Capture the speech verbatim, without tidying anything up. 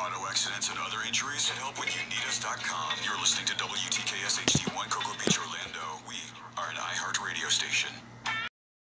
auto accidents and other injuries? Get help with you need us dot com. You're listening to W T K S H D one Coca